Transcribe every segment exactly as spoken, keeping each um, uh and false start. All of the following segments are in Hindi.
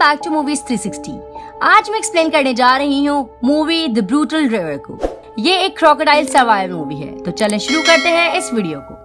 Back to movies three sixty. आज मैं एक्सप्लेन करने जा रही हूँ मूवी द ब्रूटल रिवर को। ये एक क्रोकोडाइल सर्वाइवल मूवी है, तो चलें शुरू करते हैं इस वीडियो को।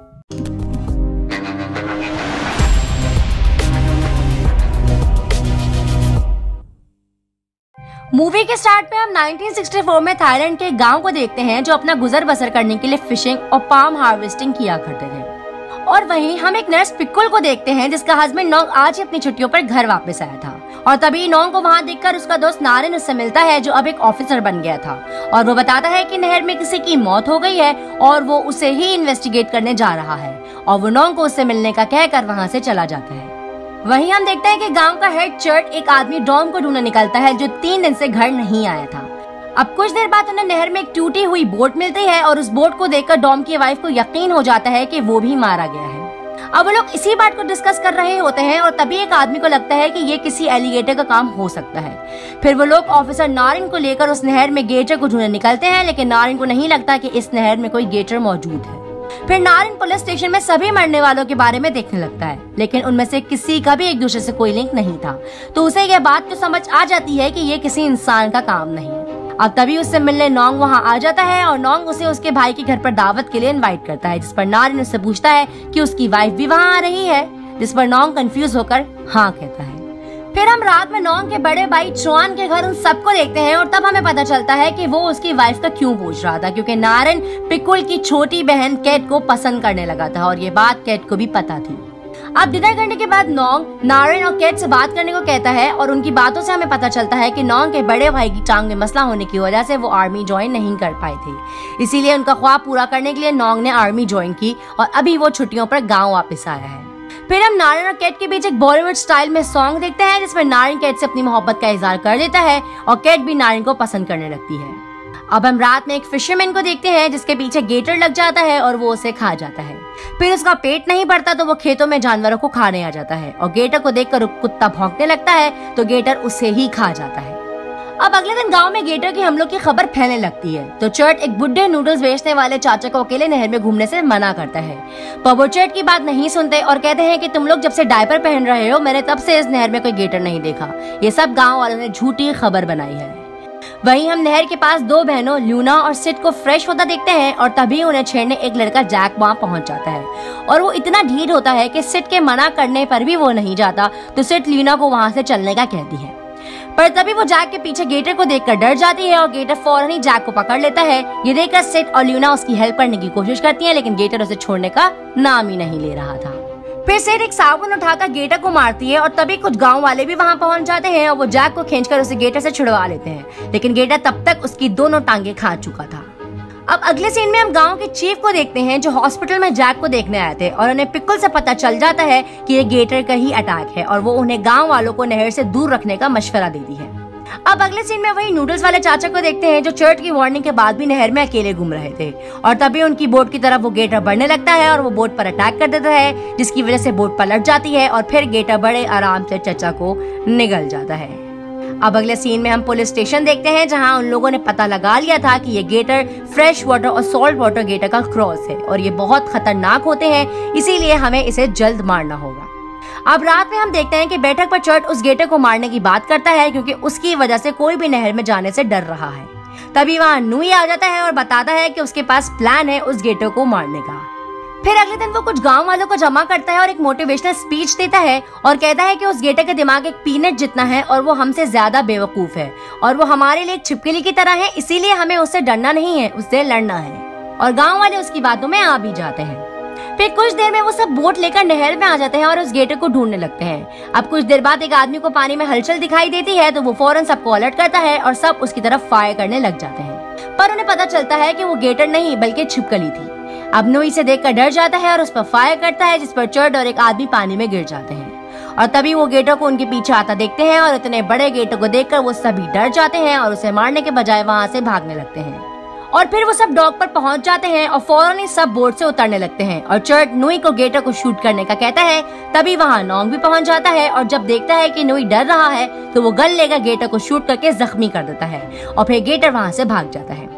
मूवी के स्टार्ट पे हम नाइनटीन सिक्सटी फोर में थाईलैंड के गांव को देखते हैं जो अपना गुजर बसर करने के लिए फिशिंग और पाम हार्वेस्टिंग किया करते थे। और वहीं हम एक नर्स पिक्कुल को देखते हैं जिसका हस्बैंड नोंग आज ही अपनी छुट्टियों पर घर वापस आया था। और तभी नोंग को वहां देखकर उसका दोस्त नारेन उससे मिलता है जो अब एक ऑफिसर बन गया था, और वो बताता है कि नहर में किसी की मौत हो गई है और वो उसे ही इन्वेस्टिगेट करने जा रहा है। और वो नोंग को उससे मिलने का कहकर वहाँ से चला जाता है। वहीं हम देखते हैं कि गांव का हेड चर्ट एक आदमी डॉम को ढूंढने निकलता है जो तीन दिन से घर नहीं आया था। अब कुछ देर बाद उन्हें नहर में एक टूटी हुई बोट मिलती है और उस बोट को देखकर डॉम की वाइफ को यकीन हो जाता है कि वो भी मारा गया है। अब वो लोग इसी बात को डिस्कस कर रहे होते हैं और तभी एक आदमी को लगता है कि ये किसी एलिगेटर का काम हो सकता है। फिर वो लोग ऑफिसर नारिन को लेकर उस नहर में गेटर को ढूंढने निकलते हैं, लेकिन नारिन को नहीं लगता कि इस नहर में कोई गेटर मौजूद है। फिर नारिन पुलिस स्टेशन में सभी मरने वालों के बारे में देखने लगता है, लेकिन उनमें से किसी का भी एक दूसरे से कोई लिंक नहीं था। तो उसे यह बात तो समझ आ जाती है कि ये किसी इंसान का काम नहीं। अब तभी उससे मिलने नोंग वहाँ आ जाता है और नोंग उसे उसके भाई के घर पर दावत के लिए इनवाइट करता है, जिस पर नारिन उससे पूछता है कि उसकी वाइफ भी वहाँ आ रही है, जिस पर नोंग कंफ्यूज होकर हाँ कहता है। फिर हम रात में नोंग के बड़े भाई चुआन के घर उन सबको देखते हैं और तब हमें पता चलता है कि वो उसकी वाइफ का क्यों पूछ रहा था, क्योंकि नारिन पिक्कुल की छोटी बहन कैट को पसंद करने लगा था और ये बात कैट को भी पता थी। अब डिनर करने के बाद नोंग नारिन और कैट से बात करने को कहता है और उनकी बातों से हमें पता चलता है कि नोंग के बड़े भाई की टांग में मसला होने की वजह से वो आर्मी ज्वाइन नहीं कर पाए थे, इसीलिए उनका ख्वाब पूरा करने के लिए नोंग ने आर्मी ज्वाइन की और अभी वो छुट्टियों पर गाँव वापस आया है। फिर हम नारिन और कैट के बीच एक बॉलीवुड स्टाइल में सॉन्ग देखते हैं जिसमें नारिन कैट से अपनी मोहब्बत का इजहार कर देता है और कैट भी नारिन को पसंद करने लगती है। अब हम रात में एक फिशरमैन को देखते हैं जिसके पीछे गेटर लग जाता है और वो उसे खा जाता है। फिर उसका पेट नहीं भरता तो वो खेतों में जानवरों को खाने आ जाता है और गेटर को देखकर कुत्ता भौंकने लगता है तो गेटर उसे ही खा जाता है। अब अगले दिन गांव में गेटर के हमलों की खबर फैलने लगती है, तो चर्ट एक बुढ़े नूडल्स बेचने वाले चाचा को अकेले नहर में घूमने से मना करता है, पर वो चर्ट की बात नहीं सुनते और कहते हैं कि तुम लोग जब से डायपर पहन रहे हो मैंने तब से इस नहर में कोई गेटर नहीं देखा। ये सब गांव वालों ने झूठी खबर बनाई है। वहीं हम नहर के पास दो बहनों ल्यूना और सिट को फ्रेश होता देखते हैं और तभी उन्हें छेड़ने एक लड़का जैक वहाँ पहुँच जाता है और वो इतना ढीठ होता है कि सिट के मना करने पर भी वो नहीं जाता, तो सिट ल्यूना को वहाँ से चलने का कहती है। पर तभी वो जैक के पीछे गेटर को देखकर डर जाती है और गेटर फौरन ही जैक को पकड़ लेता है। ये देखकर सिट और ल्यूना उसकी हेल्प करने की कोशिश करती है, लेकिन गेटर उसे छोड़ने का नाम ही नहीं ले रहा था। फिर सिट एक साबुन उठाकर गेटर को मारती है और तभी कुछ गांव वाले भी वहां पहुंच जाते हैं और वो जैक को खींचकर उसे गेटर से छुड़वा लेते हैं, लेकिन गेटर तब तक उसकी दोनों टांगे खा चुका था। अब अगले सीन में हम गांव के चीफ को देखते हैं जो हॉस्पिटल में जैक को देखने आए थे और उन्हें पिक्कुल से पता चल जाता है कि ये गेटर का ही अटैक है और वो उन्हें गांव वालों को नहर से दूर रखने का मशवरा देती है। अब अगले सीन में वही नूडल्स वाले चाचा को देखते हैं जो चर्ट की वार्निंग के बाद भी नहर में अकेले घूम रहे थे और तभी उनकी बोट की तरफ वो गेटर बढ़ने लगता है और वो बोट पर अटैक कर देता है, जिसकी वजह से बोट पलट जाती है और फिर गेटर बड़े आराम से चाचा को निगल जाता है। अब अगले सीन में हम पुलिस स्टेशन देखते हैं जहां उन लोगों ने पता लगा लिया था कि ये गेटर फ्रेश वाटर और सॉल्ट वाटर गेटर का क्रॉस है और ये बहुत खतरनाक होते हैं, इसीलिए हमें इसे जल्द मारना होगा। अब रात में हम देखते हैं कि बैठक पर चर्ट उस गेटर को मारने की बात करता है क्योंकि उसकी वजह से कोई भी नहर में जाने से डर रहा है। तभी वहाँ नुई आ जाता है और बताता है कि उसके पास प्लान है उस गेटर को मारने का। फिर अगले दिन वो कुछ गांव वालों को जमा करता है और एक मोटिवेशनल स्पीच देता है और कहता है कि उस गेटर का दिमाग एक पीनट जितना है और वो हमसे ज्यादा बेवकूफ है और वो हमारे लिए एक छिपकली की तरह है, इसीलिए हमें उससे डरना नहीं है, उससे लड़ना है। और गाँव वाले उसकी बातों में आ भी जाते हैं। फिर कुछ देर में वो सब बोट लेकर नहर में आ जाते हैं और उस गेटर को ढूंढने लगते हैं। अब कुछ देर बाद एक आदमी को पानी में हलचल दिखाई देती है तो वो फौरन सबको अलर्ट करता है और सब उसकी तरफ फायर करने लग जाते हैं, पर उन्हें पता चलता है कि वो गेटर नहीं बल्कि छिपकली थी। अब नुई से देखकर डर जाता है और उस पर फायर करता है, जिस पर चर्ट और एक आदमी पानी में गिर जाते हैं और तभी वो गेटर को उनके पीछे आता देखते हैं और इतने बड़े गेटर को देखकर वो सभी डर जाते हैं और उसे मारने के बजाय वहाँ से भागने लगते हैं। और फिर वो सब डॉक पर पहुंच जाते हैं और फौरन ही सब बोट से उतरने लगते हैं और चर्ट नुई को गेटर को शूट करने का कहता है। तभी वहाँ नोंग भी पहुंच जाता है और जब देखता है कि नुई डर रहा है तो वो गन लेकर गेटर को शूट करके जख्मी कर देता है और फिर गेटर वहाँ से भाग जाता है।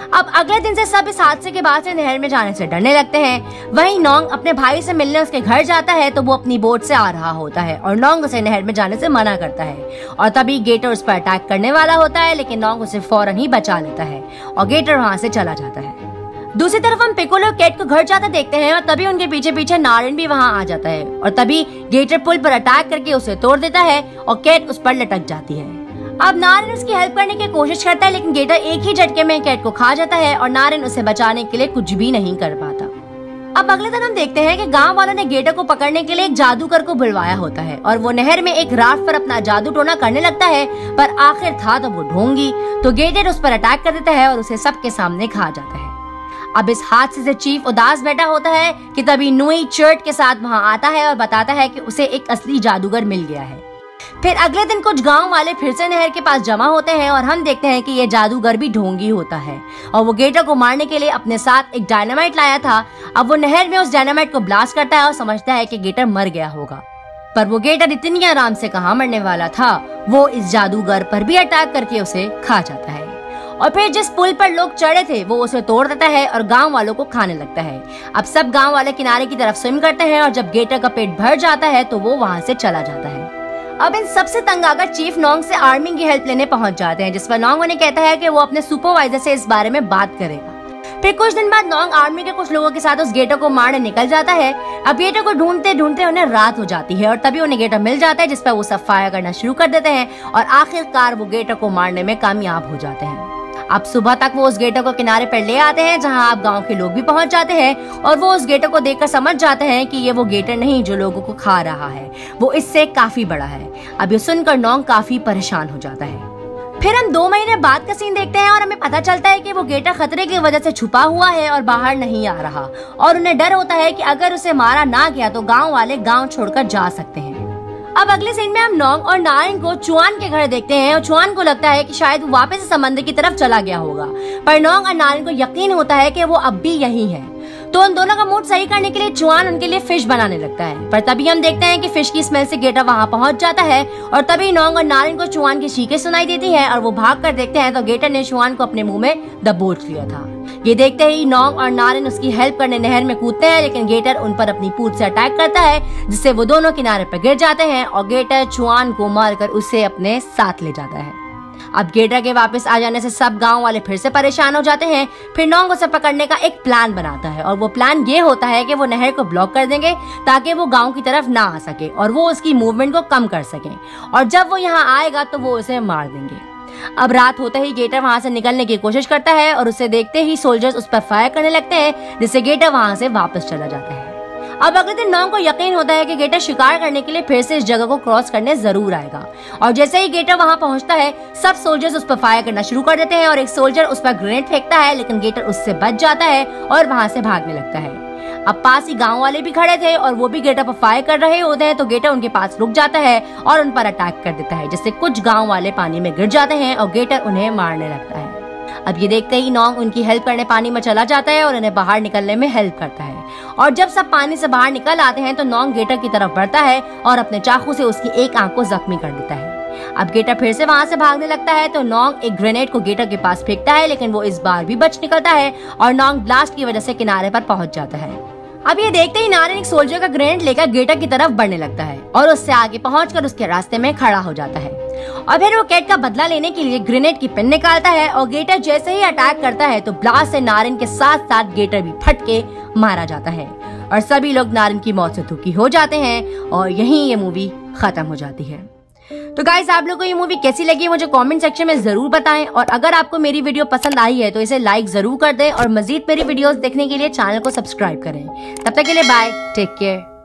अब अगले दिन से सब इस हादसे के बाद से नहर में जाने से डरने लगते हैं। वहीं नोंग अपने भाई से मिलने उसके घर जाता है तो वो अपनी बोट से आ रहा होता है और नोंग उसे नहर में जाने से मना करता है और तभी गेटर उस पर अटैक करने वाला होता है, लेकिन नोंग उसे फौरन ही बचा लेता है और गेटर वहाँ से चला जाता है। दूसरी तरफ हम पिकोलो केट को घर जाते देखते हैं और तभी उनके पीछे पीछे नारिन भी वहाँ आ जाता है और तभी गेटर पुल पर अटैक करके उसे तोड़ देता है और केट उस पर लटक जाती है। अब नारिन उसकी हेल्प करने की कोशिश करता है, लेकिन गेटर एक ही झटके में केट को खा जाता है और नारिन उसे बचाने के लिए कुछ भी नहीं कर पाता। अब अगले दिन हम देखते हैं कि गांव वालों ने गेटर को पकड़ने के लिए एक जादूगर को बुलवाया होता है और वो नहर में एक राफ्ट पर अपना जादू टोना करने लगता है, पर आखिर था तो वो ढोंगी। तो गेटर उस पर अटैक कर देता है और उसे सबके सामने खा जाता है। अब इस हादसे से चीफ उदास बैठा होता है कि तभी नुई चर्ट के साथ वहाँ आता है और बताता है कि उसे एक असली जादूगर मिल गया है। फिर अगले दिन कुछ गांव वाले फिर से नहर के पास जमा होते हैं और हम देखते हैं कि ये जादूगर भी ढोंगी होता है और वो गेटर को मारने के लिए अपने साथ एक डायनामाइट लाया था। अब वो नहर में उस डायनामाइट को ब्लास्ट करता है और समझता है कि गेटर मर गया होगा, पर वो गेटर इतनी आराम से कहाँ मरने वाला था, वो इस जादूगर पर भी अटैक करके उसे खा जाता है और फिर जिस पुल पर लोग चढ़े थे वो उसे तोड़ देता है और गांव वालों को खाने लगता है। अब सब गांव वाले किनारे की तरफ स्विम करते हैं और जब गेटर का पेट भर जाता है तो वो वहाँ से चला जाता है। अब इन सबसे तंग आकर चीफ नोंग से आर्मी की हेल्प लेने पहुंच जाते हैं, जिस पर नोंग उन्हें कहता है कि वो अपने सुपरवाइजर से इस बारे में बात करेगा। फिर कुछ दिन बाद नोंग आर्मी के कुछ लोगों के साथ उस गेटर को मारने निकल जाता है। अब गेटर को ढूंढते ढूंढते उन्हें रात हो जाती है और तभी उन्हें गेटर मिल जाता है, जिस पर वो सब फायर करना शुरू कर देते हैं और आखिरकार वो गेटर को मारने में कामयाब हो जाते हैं। अब सुबह तक वो उस गेटर को किनारे पर ले आते हैं, जहां अब गांव के लोग भी पहुंच जाते हैं और वो उस गेटर को देखकर समझ जाते हैं कि ये वो गेटर नहीं जो लोगों को खा रहा है, वो इससे काफी बड़ा है। अब ये सुनकर नोंग काफी परेशान हो जाता है। फिर हम दो महीने बाद का सीन देखते हैं और हमें पता चलता है कि वो गेटर खतरे की वजह से छुपा हुआ है और बाहर नहीं आ रहा और उन्हें डर होता है कि अगर उसे मारा ना गया तो गाँव वाले गाँव छोड़कर जा सकते हैं। अब अगले सीन में हम नोंग और नारिन को चुआन के घर देखते हैं और चुआन को लगता है कि शायद वो वापस समंदर की तरफ चला गया होगा, पर नोंग और नारिन को यकीन होता है कि वो अब भी यहीं है। तो उन दोनों का मूड सही करने के लिए चुआन उनके लिए फिश बनाने लगता है, पर तभी हम देखते हैं कि फिश की स्मेल से गेटर वहाँ पहुँच जाता है और तभी नोंग और नारिन को चुआन की चीखें सुनाई देती है और वो भाग कर देखते हैं तो गेटर ने चुआन को अपने मुंह में दबोच लिया था। ये देखते ही नोंग और नारिन उसकी हेल्प करने नहर में कूदते हैं, लेकिन गेटर उन पर अपनी पूंछ से अटैक करता है, जिससे वो दोनों किनारे पर गिर जाते हैं और गेटर चुआन को मारकर उसे अपने साथ ले जाता है। अब गेटर के वापस आ जाने से सब गांव वाले फिर से परेशान हो जाते हैं। फिर नोंग उसे पकड़ने का एक प्लान बनाता है और वो प्लान ये होता है कि वो नहर को ब्लॉक कर देंगे ताकि वो गांव की तरफ ना आ सके और वो उसकी मूवमेंट को कम कर सके, और जब वो यहाँ आएगा तो वो उसे मार देंगे। अब रात होते ही गेटर वहाँ से निकलने की कोशिश करता है और उसे देखते ही सोल्जर्स उस पर फायर करने लगते हैं, जिससे गेटर वहाँ से वापस चला जाता है। अब अगले दिन नोंग को यकीन होता है कि गेटर शिकार करने के लिए फिर से इस जगह को क्रॉस करने जरूर आएगा, और जैसे ही गेटर वहां पहुंचता है सब सोल्जर्स उस पर फायर करना शुरू कर देते हैं और एक सोल्जर उस पर ग्रेनेड फेंकता है, लेकिन गेटर उससे बच जाता है और वहां से भागने लगता है। अब पास ही गांव वाले भी खड़े थे और वो भी गेटर पर फायर कर रहे होते हैं, तो गेटर उनके पास रुक जाता है और उन पर अटैक कर देता है, जिससे कुछ गाँव वाले पानी में गिर जाते हैं और गेटर उन्हें मारने लगता है। अब ये देखते ही नोंग उनकी हेल्प करने पानी में चला जाता है और उन्हें बाहर निकलने में हेल्प करता है, और जब सब पानी से बाहर निकल आते हैं तो नोंग गेटर की तरफ बढ़ता है और अपने चाकू से उसकी एक आंख को जख्मी कर देता है। अब गेटर फिर से वहां से भागने लगता है तो नोंग एक ग्रेनेड को गेटर के पास फेंकता है, लेकिन वो इस बार भी बच निकलता है और नोंग ब्लास्ट की वजह से किनारे पर पहुंच जाता है। अब ये देखते ही नारिन एक सोल्जर का ग्रेनेड लेकर गेटर की तरफ बढ़ने लगता है और उससे आगे पहुंचकर उसके रास्ते में खड़ा हो जाता है, और फिर वो केट का बदला लेने के लिए ग्रेनेड की पिन निकालता है और गेटर जैसे ही अटैक करता है तो ब्लास्ट से नारिन के साथ साथ गेटर भी फट के मारा जाता है और सभी लोग नारिन की मौत से दुखी हो जाते हैं और यहीं ये मूवी खत्म हो जाती है। तो गाइस, आप लोगों को ये मूवी कैसी लगी मुझे कमेंट सेक्शन में जरूर बताएं, और अगर आपको मेरी वीडियो पसंद आई है तो इसे लाइक जरूर कर दें और मजीद मेरी वीडियोस देखने के लिए चैनल को सब्सक्राइब करें। तब तक के लिए बाय, टेक केयर।